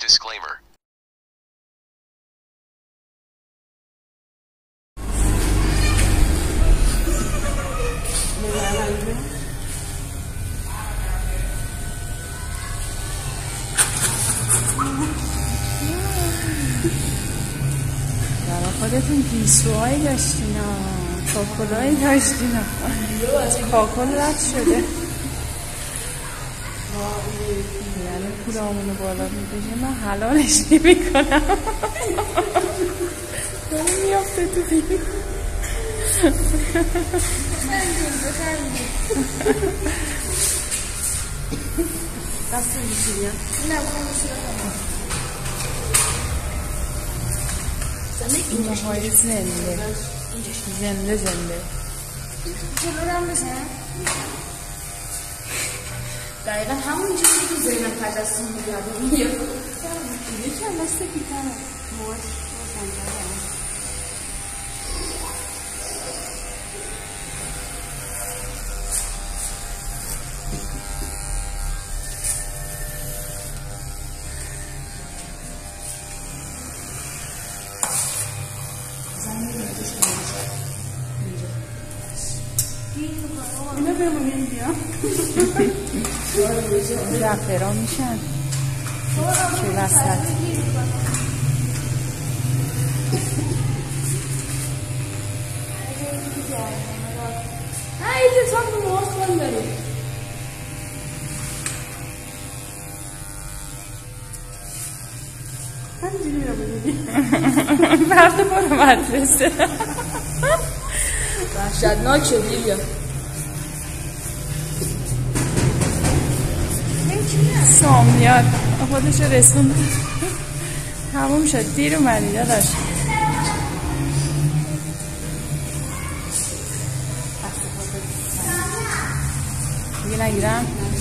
Disclaimer. برای خودتون گیسوهایی داشتین کاکلایی داشتین کاکل رد شده یعنی پولامونو بالا میبشه من حلالش نمیکنم داره میافته تو دیگه دست میشیم نه موهای زنده جلو هم بزن دقیقا همون چیزی که زینب تجسم میگرده میگه یکی هم دست بیتره موهاش روشن‌تره اینو بمونیم بیا رفرا میشن چه وسط اینجا تو هم موهاش خواهی داری همینجوری رو ببینی فردا برو مدرسه وحشتناک شدی بیا سامیاد خودش رسوند تموم شد دیر اومدی داداش دیگه نگیرم